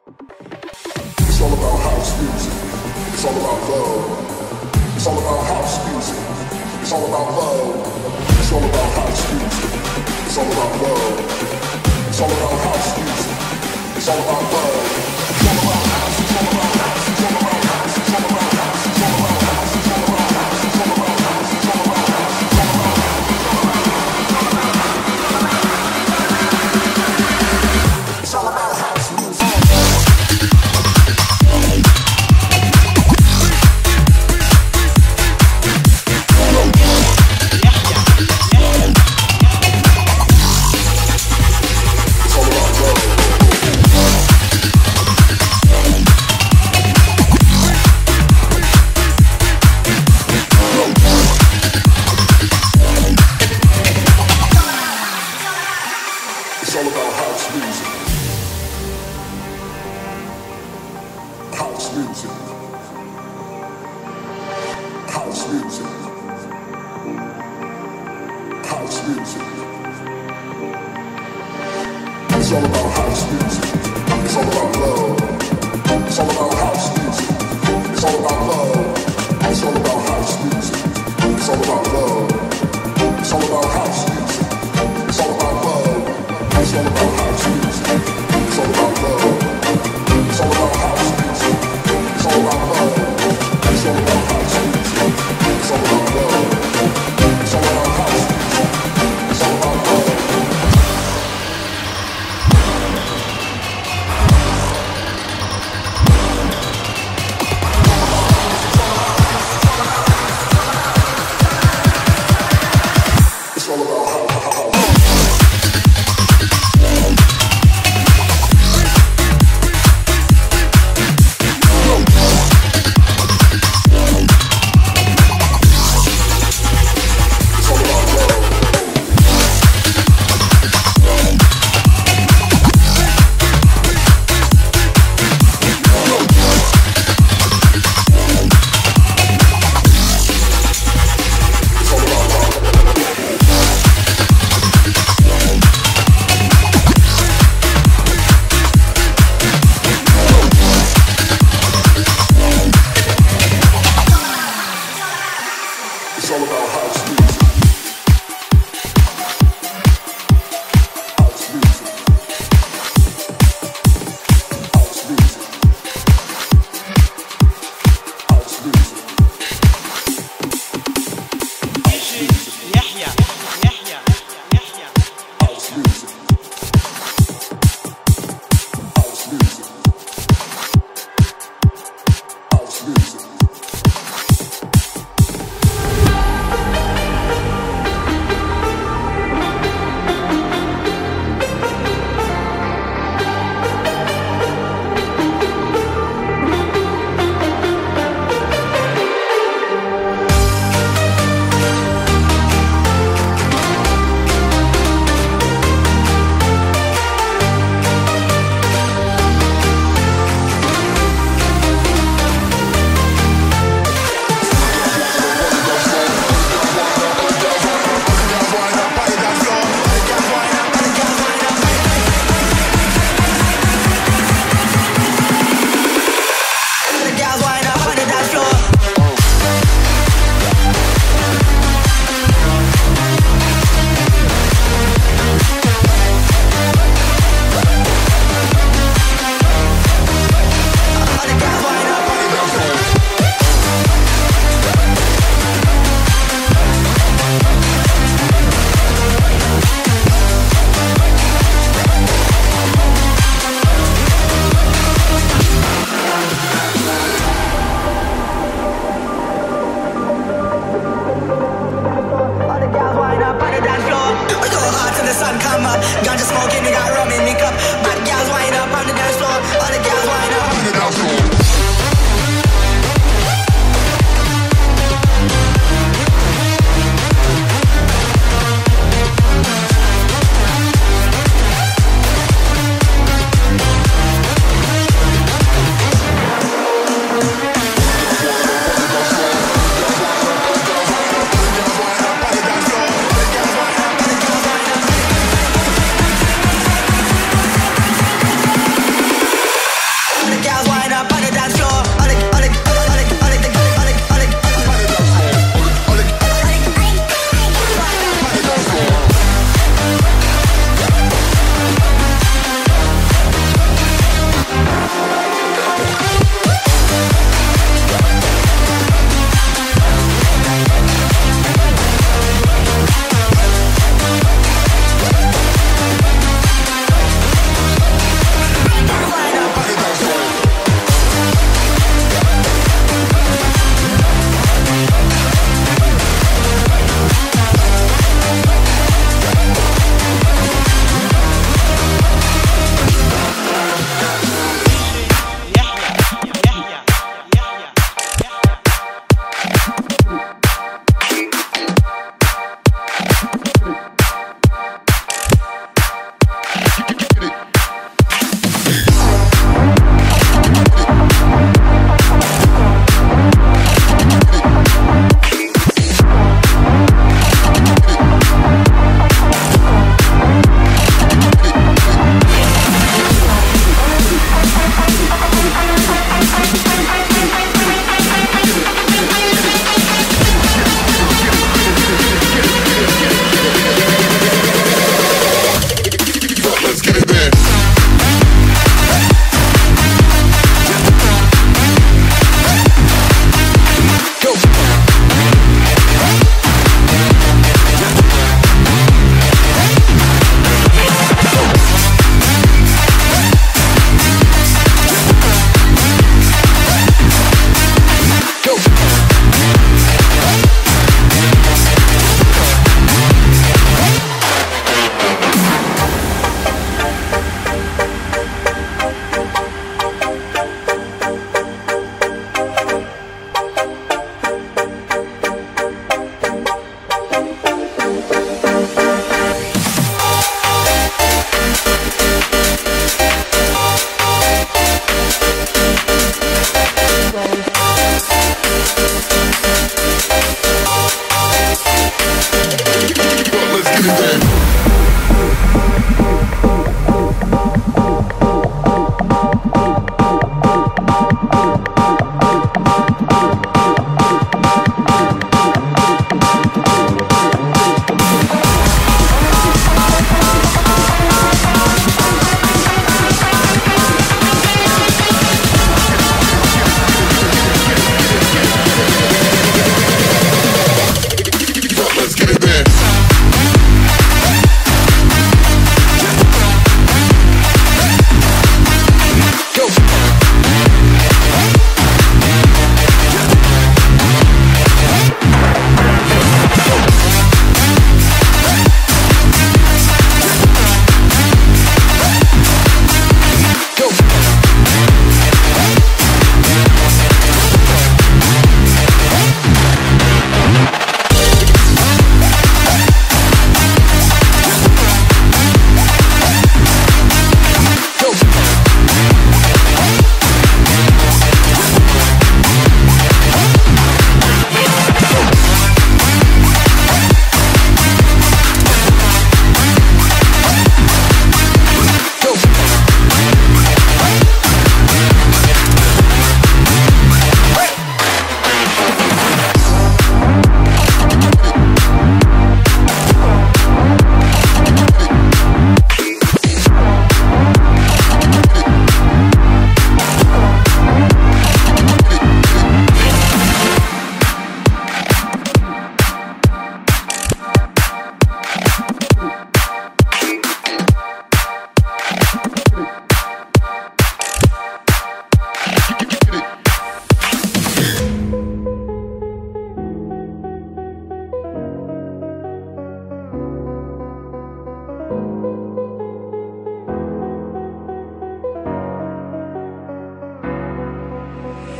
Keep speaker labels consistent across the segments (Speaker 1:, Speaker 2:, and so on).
Speaker 1: It's all about house music. It's all about love. It's all about house music. It's all about love. It's all about house music. It's all about love. It's all about house music. It's all about love. It's all about house. It's all about house. It's all about house. It's all about house. It's all about house. It's all about house. It's all about house. It's all about house. It's all about house. It's all about house music. It's all about house music. House music. House music. House music. It's all about house music. It's all about love. It's all about house music. It's all about love. It's all about house music. It's all about love. It's all about house music. It's all about love. It's all about house music. It's all about love. It's all about house music. It's all about love. It's all about house music. It's all about love. It's all about house music. It's all about love.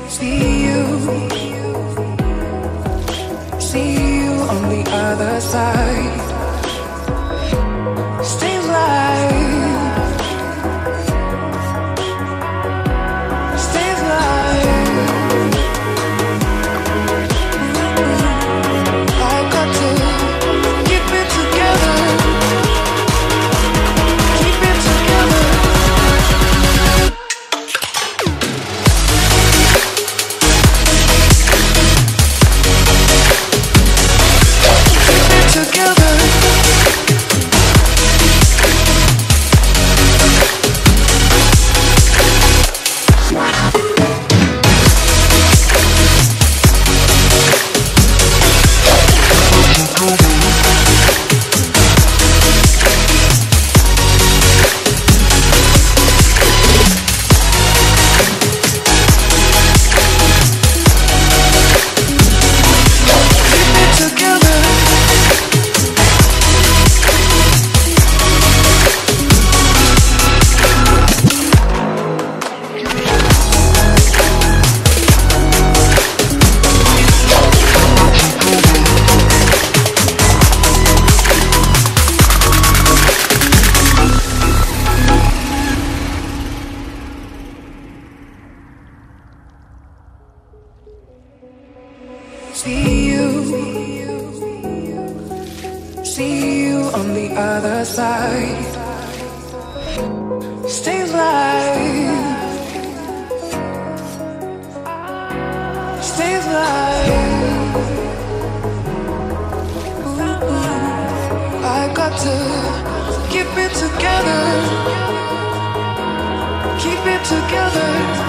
Speaker 2: See you on the other side. Stay alive. Stay alive. I got to keep it together. Keep it together. See you on the other side. Stay alive. Stay alive. I got to keep it together. Keep it together.